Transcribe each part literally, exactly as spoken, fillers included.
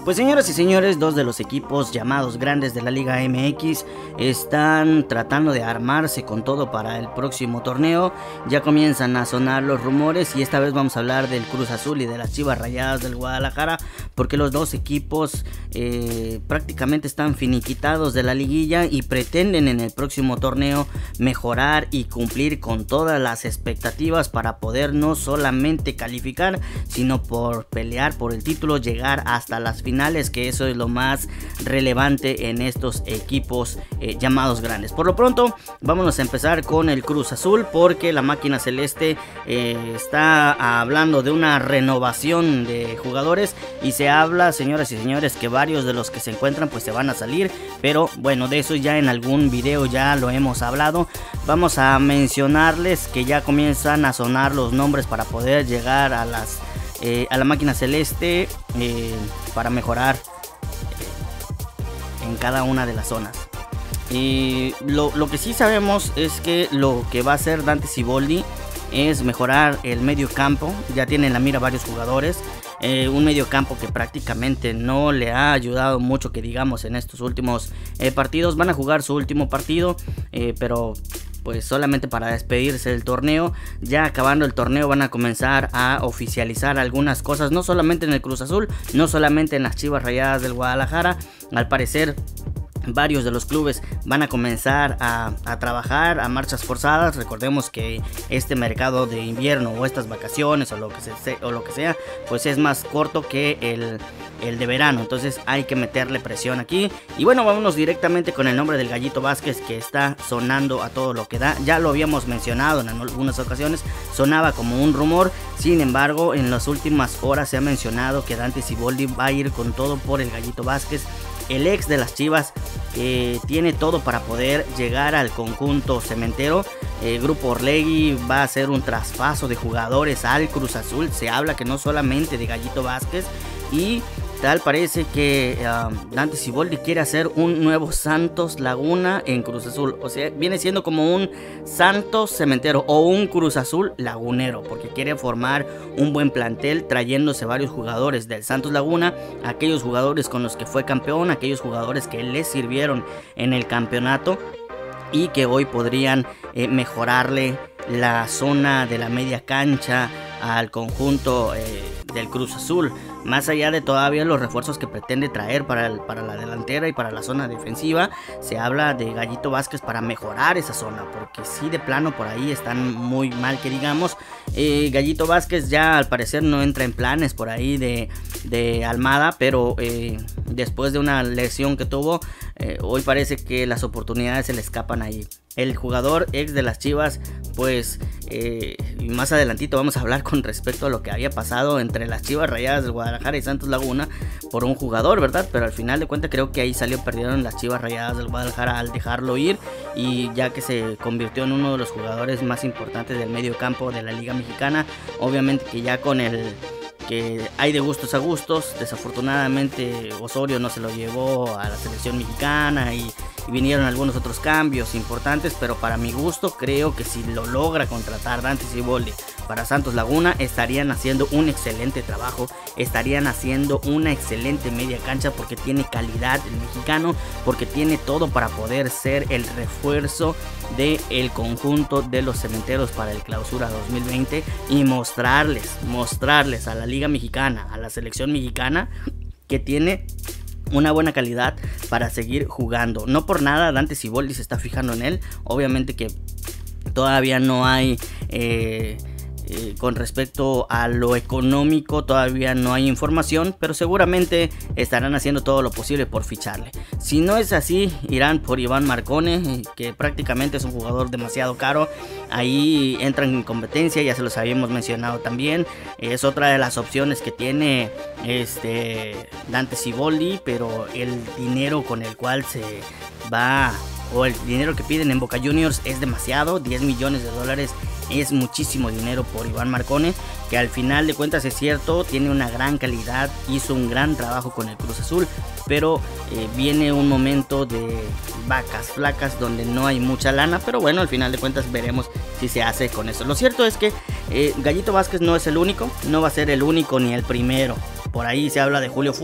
Pues señoras y señores, dos de los equipos llamados grandes de la Liga M X están tratando de armarse con todo para el próximo torneo. Ya comienzan a sonar los rumores y esta vez vamos a hablar del Cruz Azul y de las Chivas Rayadas del Guadalajara, porque los dos equipos eh, prácticamente están finiquitados de la liguilla y pretenden en el próximo torneo mejorar y cumplir con todas las expectativas para poder no solamente calificar, sino por pelear por el título, llegar hasta las finales. Finales, que eso es lo más relevante en estos equipos eh, llamados grandes. Por lo pronto, vámonos a empezar con el Cruz Azul, porque la máquina celeste eh, está hablando de una renovación de jugadores y se habla, señoras y señores, que varios de los que se encuentran pues se van a salir, pero bueno, de eso ya en algún video ya lo hemos hablado. Vamos a mencionarles que ya comienzan a sonar los nombres para poder llegar a las Eh, a la máquina celeste eh, para mejorar eh, en cada una de las zonas. Y lo, lo que sí sabemos es que lo que va a hacer Dante Siboldi es mejorar el medio campo. Ya tiene en la mira varios jugadores. Eh, un medio campo que prácticamente no le ha ayudado mucho, que digamos, en estos últimos eh, partidos. Van a jugar su último partido, eh, pero pues solamente para despedirse del torneo. Ya acabando el torneo van a comenzar a oficializar algunas cosas, no solamente en el Cruz Azul, no solamente en las Chivas Rayadas del Guadalajara. Al parecer varios de los clubes van a comenzar a, a trabajar a marchas forzadas. Recordemos que este mercado de invierno o estas vacaciones o lo que, se, o lo que sea, pues es más corto que el, el de verano. Entonces hay que meterle presión aquí. Y bueno, vámonos directamente con el nombre del Gallito Vázquez, que está sonando a todo lo que da. Ya lo habíamos mencionado en algunas ocasiones, sonaba como un rumor. Sin embargo, en las últimas horas se ha mencionado que Dante Siboldi va a ir con todo por el Gallito Vázquez. El ex de las Chivas eh, tiene todo para poder llegar al conjunto cementero. El Grupo Orlegui va a hacer un traspaso de jugadores al Cruz Azul. Se habla que no solamente de Gallito Vázquez, y tal parece que uh, Dante Siboldi quiere hacer un nuevo Santos Laguna en Cruz Azul. O sea, viene siendo como un Santos Cementero o un Cruz Azul Lagunero, porque quiere formar un buen plantel trayéndose varios jugadores del Santos Laguna, aquellos jugadores con los que fue campeón, aquellos jugadores que le sirvieron en el campeonato y que hoy podrían eh, mejorarle la zona de la media cancha al conjunto eh, del Cruz Azul. Más allá de todavía los refuerzos que pretende traer para, el, para la delantera y para la zona defensiva, se habla de Gallito Vázquez para mejorar esa zona, porque sí, de plano por ahí están muy mal, que digamos. eh, Gallito Vázquez ya al parecer no entra en planes por ahí de, de Almada, pero eh, después de una lesión que tuvo, eh, hoy parece que las oportunidades se le escapan ahí. El jugador ex de las Chivas, pues eh, más adelantito vamos a hablar con respecto a lo que había pasado entre las Chivas Rayadas del Guadalajara y Santos Laguna por un jugador, ¿verdad? Pero al final de cuentas creo que ahí salió perdiendo las Chivas Rayadas del Guadalajara al dejarlo ir, y ya que se convirtió en uno de los jugadores más importantes del medio campo de la Liga Mexicana. Obviamente que ya con el que hay de gustos a gustos, desafortunadamente Osorio no se lo llevó a la selección mexicana y, y vinieron algunos otros cambios importantes, pero para mi gusto creo que si lo logra contratar Dante Siboldi para Santos Laguna, estarían haciendo un excelente trabajo, estarían haciendo una excelente media cancha, porque tiene calidad el mexicano, porque tiene todo para poder ser el refuerzo del conjunto de los cementeros para el Clausura dos mil veinte y mostrarles, mostrarles a la Liga Mexicana, a la selección mexicana, que tiene una buena calidad para seguir jugando. No por nada Dante Siboldi se está fijando en él. Obviamente que todavía no hay eh, Eh, con respecto a lo económico, todavía no hay información, pero seguramente estarán haciendo todo lo posible por ficharle. Si no es así, irán por Iván Marcone, que prácticamente es un jugador demasiado caro. Ahí entran en competencia, ya se los habíamos mencionado también. Es otra de las opciones que tiene este Dante Siboldi, pero el dinero con el cual se va, o el dinero que piden en Boca Juniors, es demasiado. diez millones de dólares es muchísimo dinero por Iván Marcone, que al final de cuentas es cierto, tiene una gran calidad, hizo un gran trabajo con el Cruz Azul, pero eh, viene un momento de vacas flacas donde no hay mucha lana, pero bueno, al final de cuentas veremos si se hace con eso. Lo cierto es que eh, Gallito Vázquez no es el único, no va a ser el único ni el primero. Por ahí se habla de Julio Furch,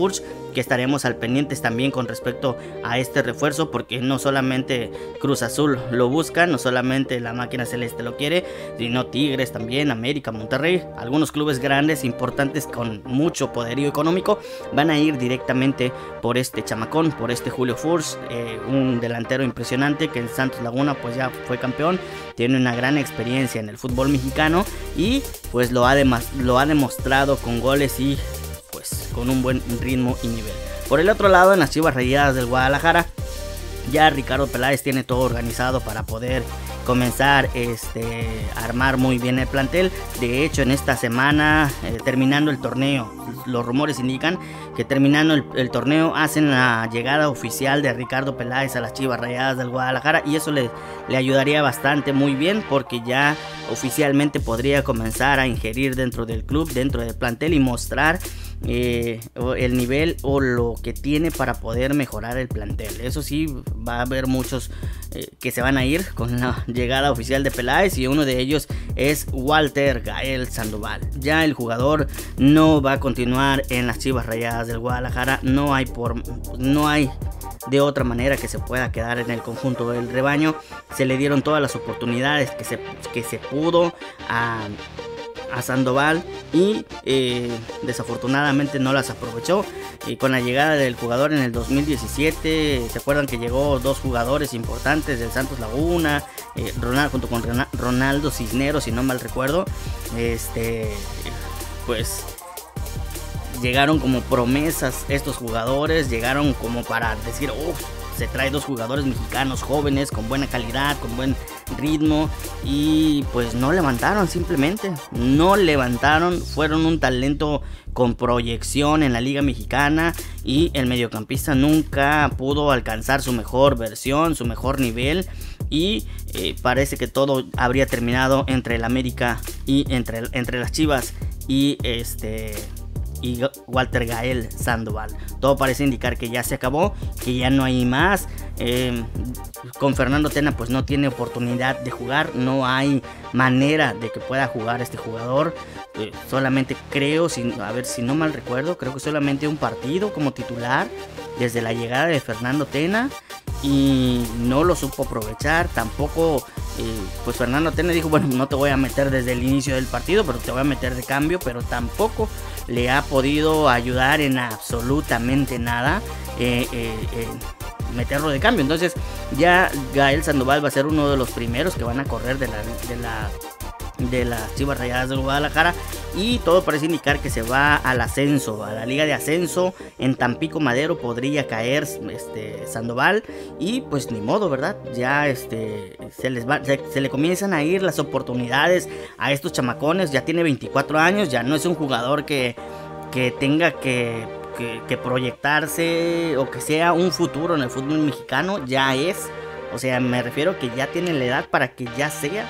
que estaremos al pendientes también con respecto a este refuerzo, porque no solamente Cruz Azul lo busca, no solamente la máquina celeste lo quiere, sino Tigres también, América, Monterrey, algunos clubes grandes, importantes, con mucho poderío económico, van a ir directamente por este chamacón, por este Julio Furch, eh, un delantero impresionante que en Santos Laguna pues ya fue campeón, tiene una gran experiencia en el fútbol mexicano y pues lo ha, lo ha demostrado con goles y pues con un buen ritmo y nivel. Por el otro lado, en las Chivas Rayadas del Guadalajara, ya Ricardo Peláez tiene todo organizado para poder comenzar este, a armar muy bien el plantel. De hecho, en esta semana, eh, terminando el torneo, los rumores indican que terminando el, el torneo hacen la llegada oficial de Ricardo Peláez a las Chivas Rayadas del Guadalajara, y eso le, le ayudaría bastante muy bien, porque ya oficialmente podría comenzar a ingerir dentro del club, dentro del plantel, y mostrar eh, el nivel o lo que tiene para poder mejorar el plantel. Eso sí, va a haber muchos eh, que se van a ir con la llegada oficial de Peláez, y uno de ellos es Walter Gael Sandoval. Ya el jugador no va a continuar en las Chivas Rayadas del Guadalajara, no hay por no hay de otra manera que se pueda quedar en el conjunto del rebaño. Se le dieron todas las oportunidades que se, que se pudo a, a Sandoval y eh, desafortunadamente no las aprovechó. Y con la llegada del jugador en el dos mil diecisiete, se acuerdan que llegó dos jugadores importantes del Santos Laguna, eh, Ronald, junto con Ronaldo Cisneros, si no mal recuerdo, este pues llegaron como promesas estos jugadores, llegaron como para decir, uff, se trae dos jugadores mexicanos jóvenes con buena calidad, con buen ritmo, y pues no levantaron, simplemente no levantaron. Fueron un talento con proyección en la Liga Mexicana, y el mediocampista nunca pudo alcanzar su mejor versión, su mejor nivel, y eh, parece que todo habría terminado entre el América y entre, entre las Chivas y este y Walter Gael Sandoval. Todo parece indicar que ya se acabó, que ya no hay más. Eh, con Fernando Tena pues no tiene oportunidad de jugar, no hay manera de que pueda jugar este jugador. Eh, solamente creo, si, a ver si no mal recuerdo, creo que solamente un partido como titular desde la llegada de Fernando Tena, y no lo supo aprovechar. Tampoco eh, pues Fernando Tena dijo, bueno, no te voy a meter desde el inicio del partido, pero te voy a meter de cambio, pero tampoco le ha podido ayudar en absolutamente nada eh, eh, eh, meterlo de cambio. Entonces ya Gael Sandoval va a ser uno de los primeros que van a correr de la, de la de las Chivas Rayadas del Guadalajara, y todo parece indicar que se va al ascenso, a la liga de ascenso. En Tampico Madero podría caer este Sandoval, y pues ni modo, ¿verdad? Ya este se les va, se, se le comienzan a ir las oportunidades a estos chamacones. Ya tiene veinticuatro años, ya no es un jugador que, que tenga que, que, que proyectarse o que sea un futuro en el fútbol mexicano. Ya es, o sea, me refiero que ya tiene la edad para que ya sea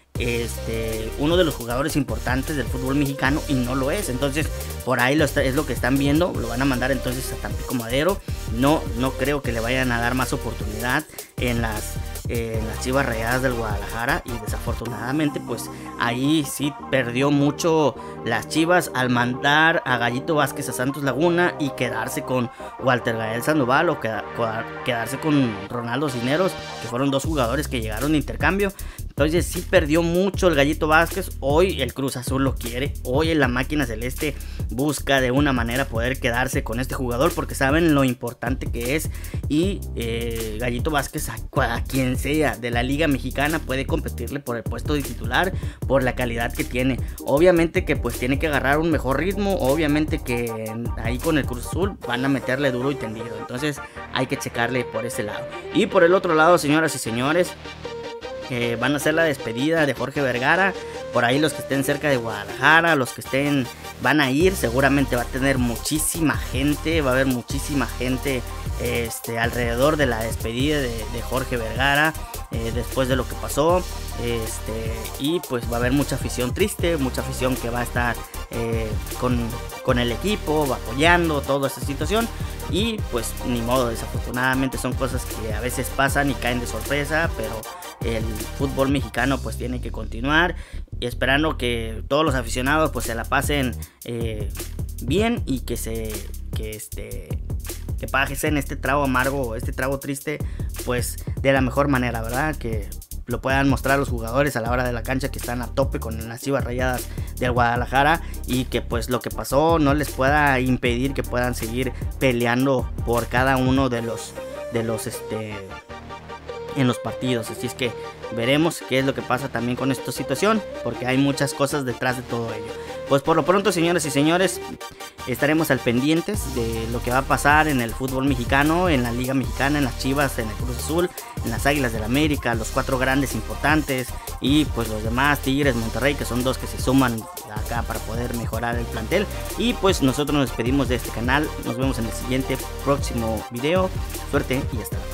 Este, uno de los jugadores importantes del fútbol mexicano, y no lo es. Entonces por ahí lo está, es lo que están viendo. Lo van a mandar entonces a Tampico Madero. No, no creo que le vayan a dar más oportunidad en las, eh, en las Chivas Rayadas del Guadalajara, y desafortunadamente pues ahí sí perdió mucho las Chivas al mandar a Gallito Vázquez a Santos Laguna y quedarse con Walter Gael Sandoval, o queda, quedarse con Ronaldo Cisneros, que fueron dos jugadores que llegaron de intercambio. Entonces sí perdió mucho el Gallito Vázquez. Hoy el Cruz Azul lo quiere. Hoy la máquina celeste busca de una manera poder quedarse con este jugador, porque saben lo importante que es. Y eh, Gallito Vázquez, a, a quien sea de la Liga Mexicana, puede competirle por el puesto de titular, por la calidad que tiene. Obviamente que pues tiene que agarrar un mejor ritmo. Obviamente que ahí con el Cruz Azul van a meterle duro y tendido. Entonces hay que checarle por ese lado. Y por el otro lado, señoras y señores, que van a hacer la despedida de Jorge Vergara. Por ahí los que estén cerca de Guadalajara, los que estén, van a ir. Seguramente va a tener muchísima gente, va a haber muchísima gente este, alrededor de la despedida de, de Jorge Vergara, eh, después de lo que pasó. Este, y pues va a haber mucha afición triste, mucha afición que va a estar eh, con, con el equipo, va apoyando toda esta situación. Y pues ni modo, desafortunadamente son cosas que a veces pasan y caen de sorpresa, pero el fútbol mexicano pues tiene que continuar, y esperando que todos los aficionados pues se la pasen eh, bien, y que se que este que pasen este trago amargo, este trago triste, pues de la mejor manera, ¿verdad? Que lo puedan mostrar los jugadores a la hora de la cancha, que están a tope con las Chivas Rayadas del Guadalajara, y que pues lo que pasó no les pueda impedir que puedan seguir peleando por cada uno de los de los este en los partidos. Así es que veremos qué es lo que pasa también con esta situación, porque hay muchas cosas detrás de todo ello. Pues por lo pronto, señoras y señores, estaremos al pendientes de lo que va a pasar en el fútbol mexicano, en la Liga Mexicana, en las Chivas, en el Cruz Azul, en las Águilas del América, los cuatro grandes importantes, y pues los demás, Tigres, Monterrey, que son dos que se suman acá para poder mejorar el plantel. Y pues nosotros nos despedimos de este canal, nos vemos en el siguiente próximo video. Suerte y hasta luego.